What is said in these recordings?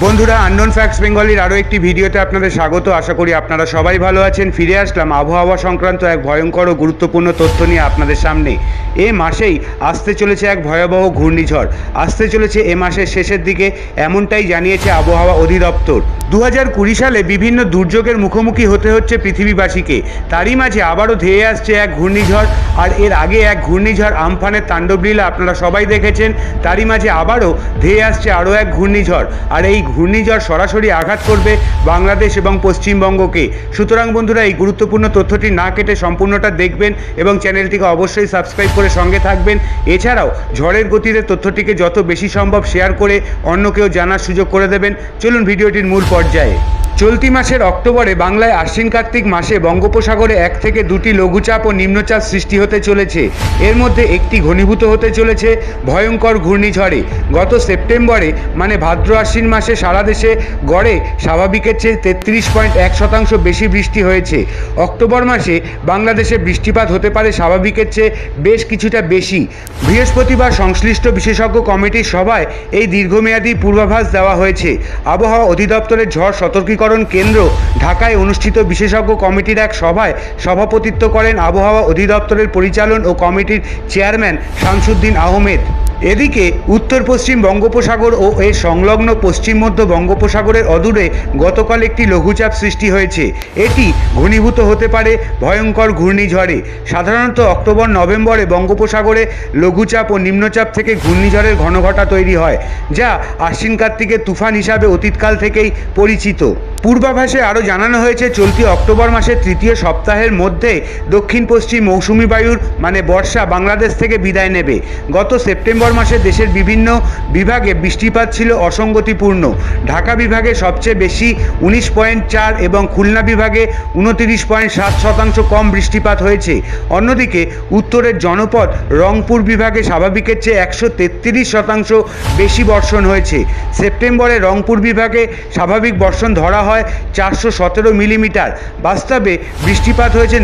বন্ধুরা, unknown facts বেঙ্গলির আরও একটি ভিডিওতে আপনাদের স্বাগত। আশা করি আপনারা সবাই ভালো আছেন। ফিরে আসলাম আবহাওয়া সংক্রান্ত এক ভয়ঙ্কর ও গুরুত্বপূর্ণ তথ্য নিয়ে আপনাদের সামনে। এ মাসেই আসতে চলেছে এক ভয়াবহ ঘূর্ণিঝড়, আসতে চলেছে এ মাসের শেষের দিকে, এমনটাই জানিয়েছে আবহাওয়া অধিদপ্তর। 2020 সালে বিভিন্ন দুর্যোগের মুখোমুখি হতে হচ্ছে পৃথিবীবাসীকে, তারই মাঝে আবারও ধেয়ে আসছে এক ঘূর্ণিঝড়। আর এর আগে এক ঘূর্ণিঝড় আমফানের তাণ্ডবলীলা আপনারা সবাই দেখেছেন, তারই মাঝে আবারও ধেয়ে আসছে আরও এক ঘূর্ণিঝড়। আর এই ঘূর্ণিঝড় সরাসরি আঘাত করবে বাংলাদেশ এবং পশ্চিমবঙ্গকে। সুতরাং বন্ধুরা, এই গুরুত্বপূর্ণ তথ্যটি না কেটে সম্পূর্ণটা দেখবেন এবং চ্যানেলটিকে অবশ্যই সাবস্ক্রাইব করে সঙ্গে থাকবেন। এছাড়াও ঝড়ের গতিতে তথ্যটিকে যত বেশি সম্ভব শেয়ার করে অন্যকেও জানার সুযোগ করে দেবেন। চলুন ভিডিওটির মূল পর্যায়ে। চলতি মাসের অক্টোবরে বাংলায় আশ্বিন কার্তিক মাসে বঙ্গোপসাগরে 1 থেকে 2টি লঘুচাপ ও নিম্নচাপ সৃষ্টি হতে চলেছে। এর মধ্যে একটি ঘনীভূত হতে চলেছে ভয়ঙ্কর ঘূর্ণিঝড়ে। গত সেপ্টেম্বরে মানে ভাদ্র আশ্বিন মাসে সারা দেশে গড়ে স্বাভাবিকের চেয়ে 33.1% বেশি বৃষ্টি হয়েছে। অক্টোবর মাসে বাংলাদেশে বৃষ্টিপাত হতে পারে স্বাভাবিকের চেয়ে বেশ কিছুটা বেশি। বৃহস্পতিবার সংশ্লিষ্ট বিশেষজ্ঞ কমিটির সভায় এই দীর্ঘমেয়াদী পূর্বাভাস দেওয়া হয়েছে। আবহাওয়া অধিদপ্তরের ঝড় সতর্কীকরণ কেন্দ্র ঢাকায় অনুষ্ঠিত বিশেষজ্ঞ কমিটির এক সভায় সভাপতিত্ব করেন আবহাওয়া অধিদপ্তরের পরিচালন ও কমিটির চেয়ারম্যান শামসুদ্দিন আহমেদ। এদিকে উত্তর পশ্চিম বঙ্গোপসাগর ও এর সংলগ্ন পশ্চিম মধ্য বঙ্গোপসাগরের অদূরে গতকাল একটি লঘুচাপ সৃষ্টি হয়েছে। এটি ঘনীভূত হতে পারে ভয়ঙ্কর ঘূর্ণিঝড়ে। সাধারণত অক্টোবর নভেম্বরে বঙ্গোপসাগরে লঘুচাপ ও নিম্নচাপ থেকে ঘূর্ণিঝড়ের ঘনঘটা তৈরি হয়, যা আশ্বিন কার্তিকের তুফান হিসাবে অতীতকাল থেকেই পরিচিত। পূর্বাভাসে আরও জানানো হয়েছে, চলতি অক্টোবর মাসের তৃতীয় সপ্তাহের মধ্যে দক্ষিণ পশ্চিম মৌসুমি বায়ুর মানে বর্ষা বাংলাদেশ থেকে বিদায় নেবে। গত সেপ্টেম্বর মাসে দেশের বিভিন্ন বিভাগে বৃষ্টিপাত ছিল অসঙ্গতিপূর্ণ। ঢাকা বিভাগে সবচেয়ে বেশি 19.4 এবং খুলনা বিভাগে 29.7% কম বৃষ্টিপাত হয়েছে। অন্যদিকে উত্তরের জনপদ রংপুর বিভাগে স্বাভাবিকের চেয়ে 133% বেশি বর্ষণ হয়েছে। সেপ্টেম্বরে রংপুর বিভাগে স্বাভাবিক বর্ষণ ধরা হয় 417 মিলিমিটার। বাস্তবে বৃষ্টিপাত হয়েছে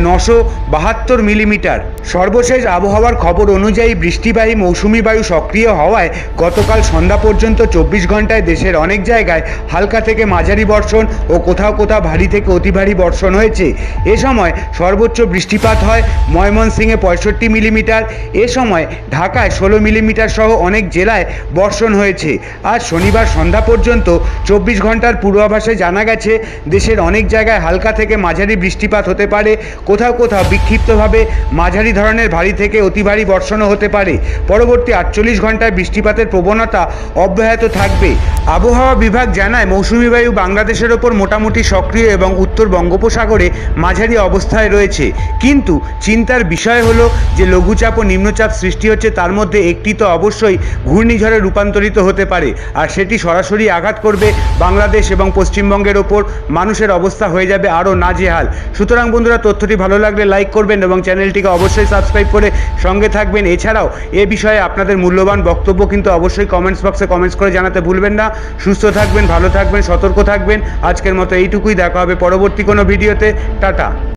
972 মিলিমিটার। সর্বশেষ আবহাওয়ার খবর অনুযায়ী বৃষ্টিবাহী মৌসুমি বায়ু সক্রিয় হওয়ায় গতকাল সন্ধ্যা পর্যন্ত 24 ঘন্টায় দেশের অনেক জায়গায় হালকা থেকে মাঝারি বর্ষণ ও কোথাও কোথাও ভারী থেকে অতি ভারী বর্ষণ হয়েছে। এ সময় সর্বোচ্চ বৃষ্টিপাত হয় ময়মনসিংহে 65 মিলিমিটার। এ সময় ঢাকায় 16 মিলিমিটার সহ অনেক জেলায় বর্ষণ হয়েছে। আজ শনিবার সন্ধ্যা পর্যন্ত 24 ঘন্টার পূর্বাভাসে জানা গেছে দেশের অনেক জায়গায় হালকা থেকে মাঝারি বৃষ্টিপাত হতে পারে, কোথাও কোথাও বিক্ষিপ্তভাবে মাঝারি ধরনের ভারী থেকে অতি ভারী বর্ষণও হতে পারে। পরবর্তী 48 ঘন্টায় বৃষ্টিপাতের প্রবণতা অব্যাহত থাকবে। আবহাওয়া বিভাগ জানায়, মৌসুমি বায়ু বাংলাদেশের ওপর মোটামুটি সক্রিয় এবং উত্তর বঙ্গোপসাগরে মাঝারি অবস্থায় রয়েছে। কিন্তু চিন্তার বিষয় হলো যে লঘুচাপ ও নিম্নচাপ সৃষ্টি হচ্ছে, তার মধ্যে একটি তো অবশ্যই ঘূর্ণিঝড়ে রূপান্তরিত হতে পারে, আর সেটি সরাসরি আঘাত করবে বাংলাদেশ এবং পশ্চিমবঙ্গের ওপর। মানুষের অবস্থা হয়ে যাবে আরও নাজেহাল। সুতরাং বন্ধুরা, তথ্যটি ভালো লাগলে লাইক করবেন এবং চ্যানেলটিকে অবশ্যই সাবস্ক্রাইব করে সঙ্গে থাকবেন। এছাড়াও এ বিষয়ে আপনাদের মূল্যবান বক্তব্য কিন্তু অবশ্যই কমেন্টস বক্সে কমেন্টস করে জানাতে ভুলবেন না। সুস্থ থাকবেন, ভালো থাকবেন, সতর্ক থাকবেন। আজকের মতো এইটুকুই। দেখা হবে পরবর্তী কোনো ভিডিওতে। টাটা।